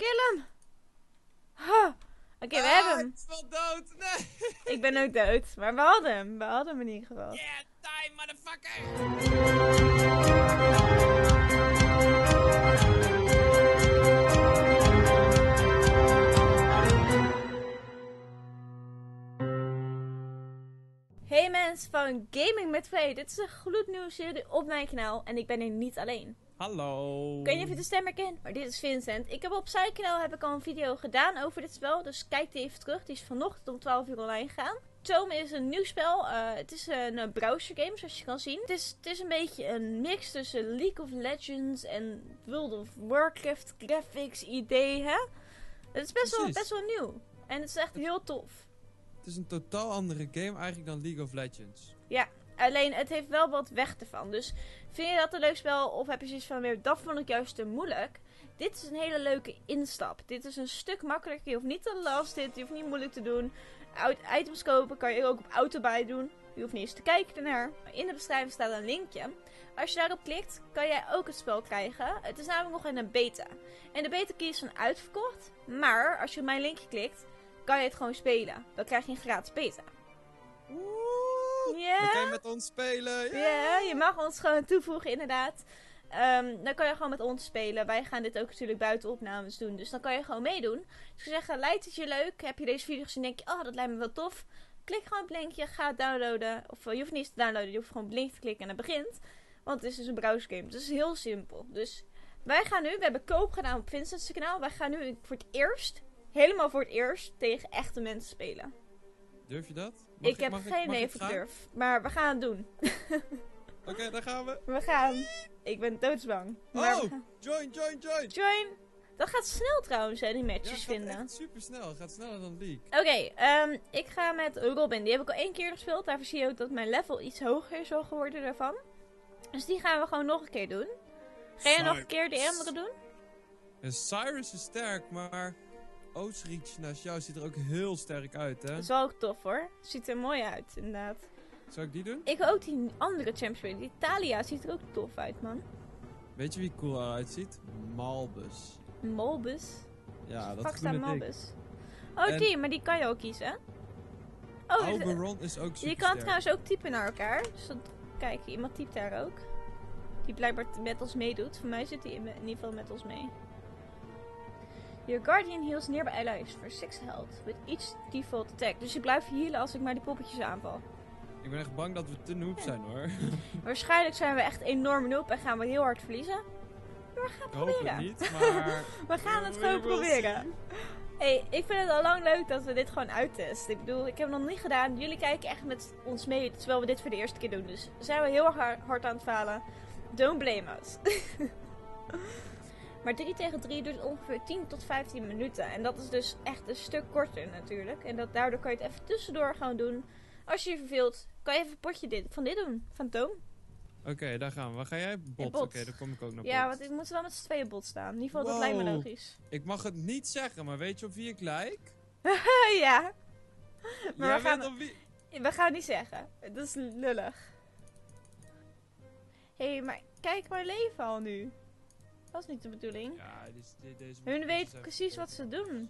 Kill hem! Huh. Oké, we hebben hem. Ik is wel dood. Nee. Ik ben ook dood. Maar we hadden hem. We hadden hem in ieder geval. Yeah, die motherfucker. Hey mensen van Gaming met Vee. Dit is een gloednieuwe serie op mijn kanaal. En ik ben hier niet alleen. Hallo. Ik weet niet of je de stem herkent, maar dit is Vincent. Ik heb op zijn kanaal al een video gedaan over dit spel. Dus kijk die even terug. Die is vanochtend om 12 uur online gegaan. Tome is een nieuw spel. Het is een browser game, zoals je kan zien. Het is een beetje een mix tussen League of Legends en World of Warcraft graphics idee, hè? Het is best wel nieuw. En het is echt heel tof. Het is een totaal andere game eigenlijk dan League of Legends. Ja, alleen het heeft wel wat weg ervan. Dus vind je dat een leuk spel of heb je zoiets van, dat vond ik juist te moeilijk. Dit is een hele leuke instap. Dit is een stuk makkelijker. Je hoeft niet te last je hoeft niet moeilijk te doen. Items kopen kan je ook op autobuy doen. Je hoeft niet eens te kijken ernaar. In de beschrijving staat een linkje. Als je daarop klikt, kan jij ook het spel krijgen. Het is namelijk nog in een beta. En de beta key is van uitverkocht. Maar als je op mijn linkje klikt, kan je het gewoon spelen. Dan krijg je een gratis beta. Ja. Dan kan je met ons spelen. Ja, je mag ons gewoon toevoegen inderdaad. Dan kan je gewoon met ons spelen. Wij gaan dit ook natuurlijk buiten opnames doen. Dus dan kan je gewoon meedoen. Dus ik zou zeggen, lijkt het je leuk? Heb je deze video gezien en denk je, oh dat lijkt me wel tof. Klik gewoon op het linkje, ga het downloaden. Of je hoeft niet eens te downloaden, je hoeft gewoon op het linkje te klikken en het begint. Want het is dus een browser game. Dus het is heel simpel. Dus wij gaan nu, we hebben koop gedaan op Vincent's kanaal. Wij gaan nu voor het eerst, helemaal voor het eerst, tegen echte mensen spelen. Durf je dat? Ik heb geen idee of ik durf. Maar we gaan het doen. Oké, daar gaan we. We gaan. Ik ben doodsbang. Oh, join. Join. Dat gaat snel trouwens, hè, die matches vinden. Ja, het gaat super snel. Het gaat sneller dan League. Oké, ik ga met Robin. Die heb ik al 1 keer gespeeld. Daarvoor zie je ook dat mijn level iets hoger is al geworden daarvan. Dus die gaan we gewoon nog een keer doen. Ga je nog een keer die andere doen? En Cyrus is sterk, maar Oostreach naast jou ziet er ook heel sterk uit, hè? Dat is wel ook tof hoor. Ziet er mooi uit, inderdaad. Zou ik die doen? Ik wil ook die andere champion spelen. Die Talia ziet er ook tof uit, man. Weet je wie cool eruit ziet? Malbus. Malbus? Ja, dat Fuck is staat een Malbus. Oh, en die, maar die kan je ook kiezen, hè? Oh, Oberon is ook super je kan trouwens ook typen naar elkaar. Dus dat, kijk, iemand typt daar ook. Die blijkbaar met ons meedoet. Voor mij zit hij in ieder geval met ons mee. Your Guardian heals nearby allies for 6 health with each default attack. Dus je blijft healen als ik maar die poppetjes aanval. Ik ben echt bang dat we te noob zijn, hoor. Waarschijnlijk zijn we echt enorm noob en gaan we heel hard verliezen. Maar we gaan het proberen. Ik hoop het niet, maar we gaan het gewoon proberen. Hey, ik vind het al lang leuk dat we dit gewoon uittesten. Ik bedoel, ik heb het nog niet gedaan. Jullie kijken echt met ons mee, terwijl we dit voor de eerste keer doen. Dus zijn we heel erg hard aan het falen. Don't blame us. Maar 3 tegen 3 duurt ongeveer 10 tot 15 minuten. En dat is dus echt een stuk korter natuurlijk. En daardoor kan je het even tussendoor gaan doen. Als je je verveelt, kan je even een potje van dit doen. Van Toom. Oké, daar gaan we. Waar ga jij? Bot. Bot. Oké, dan kom ik ook naar bot. Ja, want ik moet wel met z'n tweeën bot staan. In ieder geval, dat lijkt me logisch. Ik mag het niet zeggen, maar weet je op wie ik lijk? Ja. Maar we gaan het niet zeggen. Dat is lullig. Hé, maar kijk maar leven al nu. Dat is niet de bedoeling. Ja, deze Hun weten precies wat ze doen.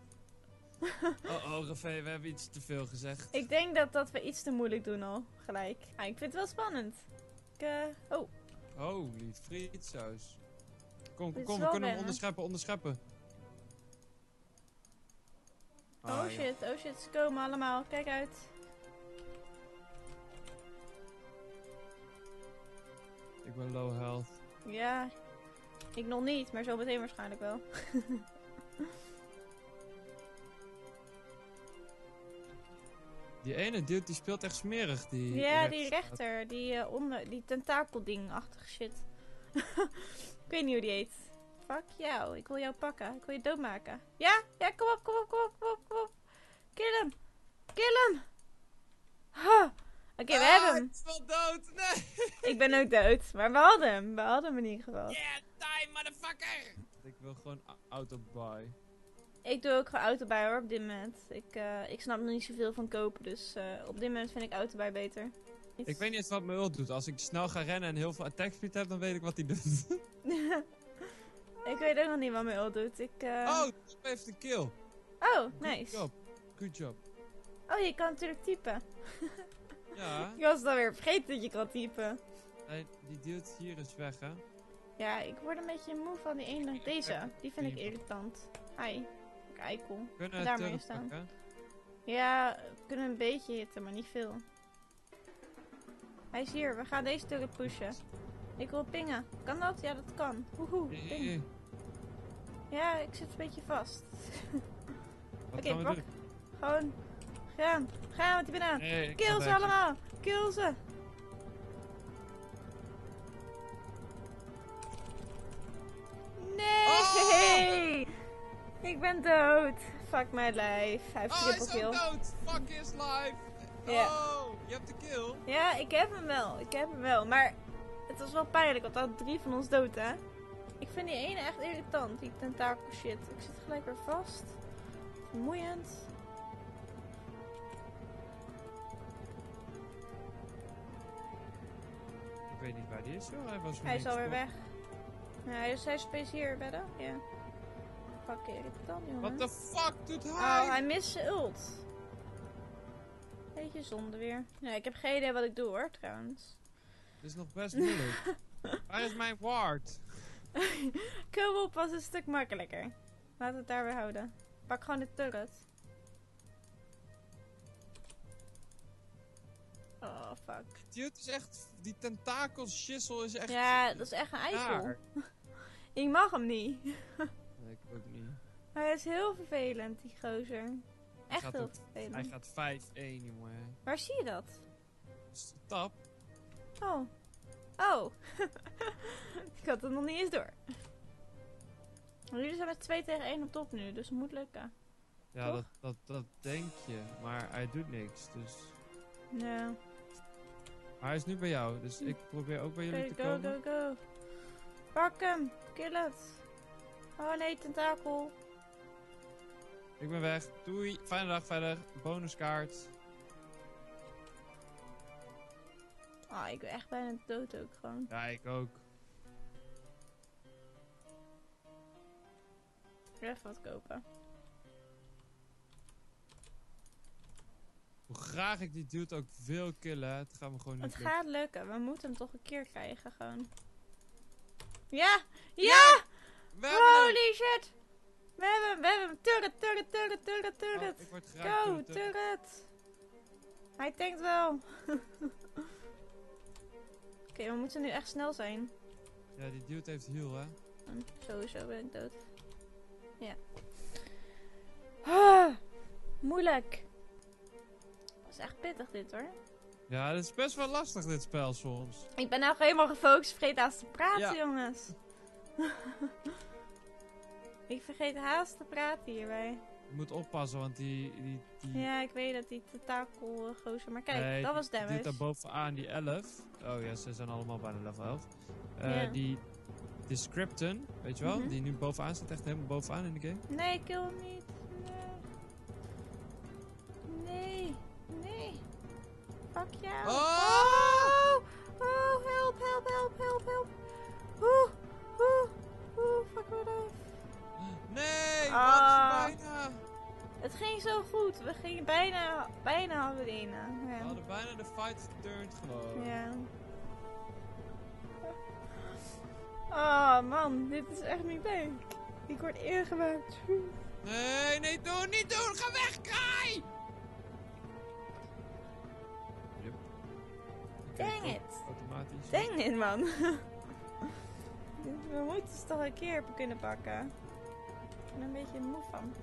Oh, Rafé, we hebben iets te veel gezegd. Ik denk dat we iets te moeilijk doen al, gelijk. Ah, ik vind het wel spannend. Oh. Holy frietsaus. Kom, we wel kunnen hem wennen. onderscheppen. Oh shit, ze komen allemaal. Kijk uit. Ik ben low health. Ja, ik nog niet, maar zo meteen waarschijnlijk wel. Die ene dude die speelt echt smerig. Ja, die rechter. Die tentakelding-achtige shit. Ik weet niet hoe die heet. Fuck jou, ik wil jou pakken. Ik wil je doodmaken. Ja, kom op. Kill hem. Huh. Oké, we hebben hem. Ik is wel dood. Nee. Ik ben ook dood, maar we hadden hem in ieder geval. Yeah, die motherfucker. Ik wil gewoon auto-buy. Ik doe ook gewoon autobuy hoor, op dit moment. Ik snap nog niet zoveel van kopen, dus op dit moment vind ik autobuy beter. Ik weet niet eens wat mijn ult doet. Als ik snel ga rennen en heel veel attack speed heb, dan weet ik wat hij doet. Ik weet ook nog niet wat mijn ult doet. Oh, Top heeft een kill. Oh, nice. Good job. Oh, je kan natuurlijk typen. Ja. Ik was het alweer vergeten dat je kan typen. Nee, die dude hier is weg, hè? Ja, ik word een beetje moe van die ene. Deze, die vind ik irritant. Hi. Eikel. Kunnen we Daarmee turret staan. pakken? Ja, we kunnen een beetje hitten, maar niet veel. Hij is hier, we gaan deze turret pushen. Ik wil pingen. Kan dat? Ja, dat kan. Woehoe, ping. Ja, ik zit een beetje vast. Wat Oké, gaan we pak. doen? Gewoon. Gaan met die banaan. Nee, ik Kill ga ze weg. allemaal. Kill ze. Nee! Ik ben dood. Fuck mijn lijf. Hij heeft Oh, hij triple is ook kill. dood! Fuck his life! Ja. Oh, je hebt de kill. Ja, ik heb hem wel. Ik heb hem wel. Maar het was wel pijnlijk, want er hadden 3 van ons dood, hè? Ik vind die ene echt irritant, die tentakel shit. Ik zit gelijk weer vast. Vermoeiend. Ik weet niet waar die is, joh. Hij is alweer weg. Ja, hij is space hier, bedden? Ja. Fuck, irritant, jongen. What the fuck doet hij? Oh, hij mist zijn ult. Beetje zonde weer. Ja, ik heb geen idee wat ik doe, hoor, trouwens. Dit is nog best moeilijk. Waar is mijn ward? Kill-up was een stuk makkelijker. Laten we het daar weer houden. Pak gewoon de turret. Oh, fuck. Die is echt... Die tentakel shizzle is echt... Ja, dat is echt een eikel. raar. Ik mag hem niet. Nee, ik ook niet. Hij is heel vervelend, die gozer. Echt gaat heel ook- vervelend. Hij gaat 5-1, jongen. Waar zie je dat? Stap. Oh. Oh. Ik had het nog niet eens door. Maar jullie zijn met 2 tegen 1 op top nu, dus het moet lukken. Ja, Toch? dat denk je. Maar hij doet niks, dus... Ja. Maar hij is nu bij jou, dus ik probeer ook bij jullie Oké, te go, komen. go, go. Pak hem. Kill het. Oh nee, tentakel. Ik ben weg. Doei. Fijne dag verder. Bonuskaart. Ah, ik ben echt bijna dood ook gewoon. Ja, ik ook. Ik wil even wat kopen. Hoe graag ik die dude ook wil killen, het gaat me gewoon niet Het lukken. gaat lukken. We moeten hem toch een keer krijgen gewoon. Ja! Ja! We hebben hem! Holy shit! We hebben hem. Turret, turret, turret, turret, turret. Oh, ik word geraakt door Go, de turret. Hij tankt wel. Oké, we moeten nu echt snel zijn. Ja, die dude heeft heal, hè. Sowieso ben ik dood. Ja. Ah, moeilijk. Dat is echt pittig dit hoor. Ja, het is best wel lastig dit spel soms. Ik ben nou helemaal gefocust, vergeet haast te praten Ja. jongens. Ik vergeet haast te praten hierbij. Je moet oppassen, want die Ja, ik weet dat die tentakel gozer. Maar kijk, nee, dat was die dude damage. daar bovenaan, die 11. Oh ja, ze zijn allemaal bijna level 11. Ja. Die Scripten, weet je wel? Mhm. Die nu bovenaan staat, echt helemaal bovenaan in de game. Nee, kill hem niet. Nee. Nee. Fuck jou. Oh! Oh, help, help, help, help, help. Fuck me life. Nee, Ah. wat bijna. Het ging zo goed. We gingen bijna hadden we de ene. We Ja. hadden bijna de fight geturned gewoon. Ja. Oh man, dit is echt niet leuk. Ik word ingemaakt. Nee, nee, doe niet doen! Ga weg, kraai! Yep. Dang Oké, it. automatisch. Dang it man. We moeten ze toch een keer kunnen pakken. Ik ben een beetje moe van.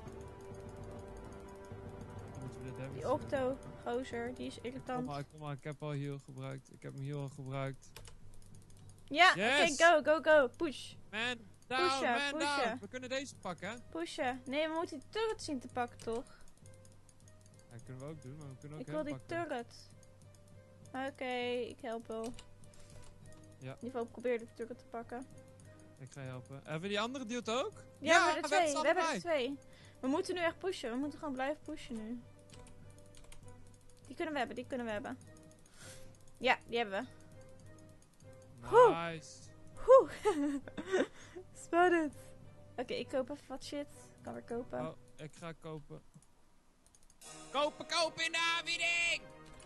Moeten we de damage Die doen? Octo gozer, die is irritant. Kom maar, ik heb al heal gebruikt. Ik heb mijn heal al gebruikt. Ja, Yes! oké, go. Push. Man down, Pushen, man pushen. down! We kunnen deze pakken, hè? Pushen. Nee, we moeten die turret zien te pakken toch? Ja, dat kunnen we ook doen, maar we kunnen ook Ik wil hem die pakken. turret. Oké, ik help wel. Ja. In ieder geval probeer de turret te pakken. Ik ga je helpen. Hebben we die andere dude ook? Ja, we hebben er twee. ze We hebben er allebei. twee. We moeten nu echt pushen. We moeten gewoon blijven pushen nu. Die kunnen we hebben. Ja, die hebben we. Nice. Oeh. Spannend. Oké, ik koop even wat shit. Ik kan weer kopen. Oh, ik ga kopen. Kopen in de aanbieding!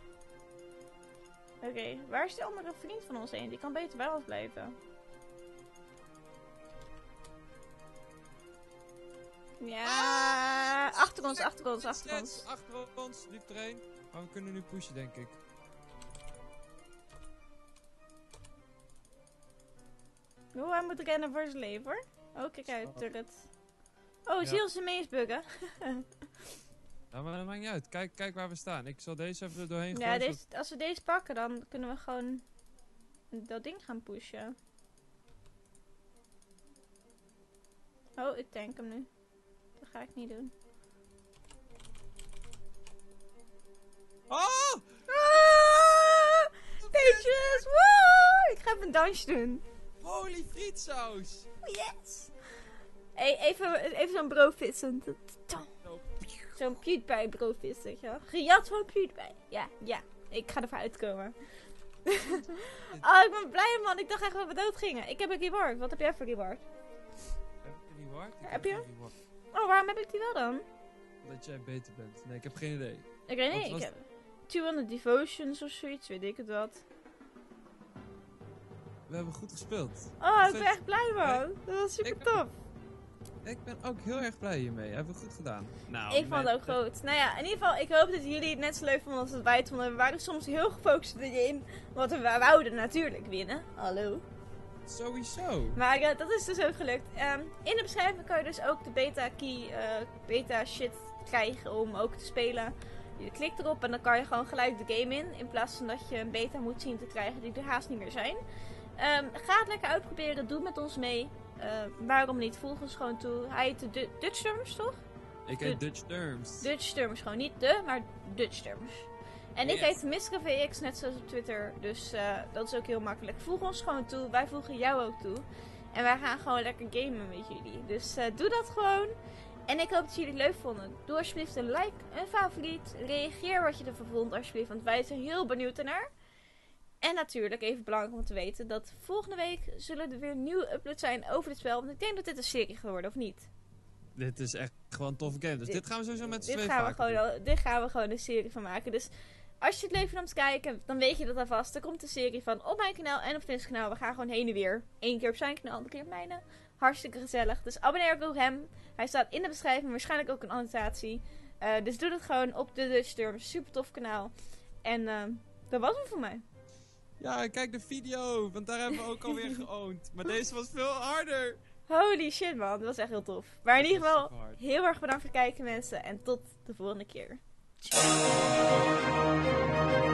Oké, waar is die andere vriend van ons heen? Die kan beter bij ons blijven. Ja, achter ons. Achter ons, liep er een. Maar we kunnen nu pushen, denk ik. Hoe hij moet rennen voor zijn leven, hoor. Oh, kijk uit, turret. Oh, Ja. zie ons ineens buggen. Nou, maar dat maakt niet uit. Kijk waar we staan. Ik zal deze even er doorheen Ja, gooien. als we deze pakken, dan kunnen we gewoon dat ding gaan pushen. Oh, ik tank hem nu. Dat ga ik niet doen. Oh! Ah! Dangerous! Woe! Ik ga even een dansje doen. Holy frietsaus! Yes! Hey, even zo'n broodvis. Zo. Zo'n PewDiePie broodvis, weet je wel. Gejat van PewDiePie. Ja. Ik ga ervoor uitkomen. Oh, ik ben blij, man. Ik dacht echt dat we dood gingen. Ik heb een reward. Wat heb jij voor reward? Heb ik een reward? Heb je? geen reward. Oh, waarom heb ik die wel dan? Omdat jij beter bent. Nee, ik heb geen idee. Ik weet Wat niet. was Ik heb 200 devotions of zoiets. Weet ik het wat. We hebben goed gespeeld. Oh, ik ben echt blij, man. Dat was super Ik- tof. Ik ben ook heel erg blij hiermee. Hebben we goed gedaan. Nou, Ik vond het ook goed. Nou ja, in ieder geval, ik hoop dat jullie het net zo leuk vonden als het wij het vonden. We waren soms heel gefocust erin. Want we wouden natuurlijk winnen. Hallo. Sowieso. Maar dat is dus ook gelukt. In de beschrijving kan je dus ook de beta key, beta shit krijgen om ook te spelen. Je klikt erop en dan kan je gewoon gelijk de game in. In plaats van dat je een beta moet zien te krijgen die er haast niet meer zijn. Ga het lekker uitproberen. Doe met ons mee. Waarom niet? Volg ons gewoon toe. Hij heet de Dutch Terms, toch? Ik heet Dutch Terms. Dutch Terms. Gewoon niet de, maar Dutch Terms. En ik Yes. heet Miska VX, net zoals op Twitter. Dus dat is ook heel makkelijk. Voeg ons gewoon toe. Wij voegen jou ook toe. En wij gaan gewoon lekker gamen met jullie. Dus doe dat gewoon. En ik hoop dat jullie het leuk vonden. Doe alsjeblieft een like, een favoriet. Reageer wat je ervan vond alsjeblieft. Want wij zijn heel benieuwd ernaar. En natuurlijk, even belangrijk om te weten, dat volgende week zullen er weer nieuwe uploads zijn over dit spel. Want ik denk dat dit een serie gaat worden, of niet? Dit is echt gewoon een toffe game. Dus dit gaan we sowieso met z'n Dit twee gaan, we vaker doen. dit gaan we gewoon een serie van maken. Dus als je het leuk vindt om te kijken, dan weet je dat alvast. Er komt een serie van op mijn kanaal en op Vin's kanaal. We gaan gewoon heen en weer. 1 keer op zijn kanaal, andere keer op mijne. Hartstikke gezellig. Dus abonneer ook op hem. Hij staat in de beschrijving, waarschijnlijk ook een annotatie. Dus doe dat gewoon op de Dutch Terms. Super tof kanaal. En dat was het voor mij. Ja, kijk de video. Want daar hebben we ook alweer geowned. Maar deze was veel harder. Holy shit, man. Dat was echt heel tof. Maar in Dat ieder was geval, super hard. heel erg bedankt voor het kijken, mensen. En tot de volgende keer. Ciao.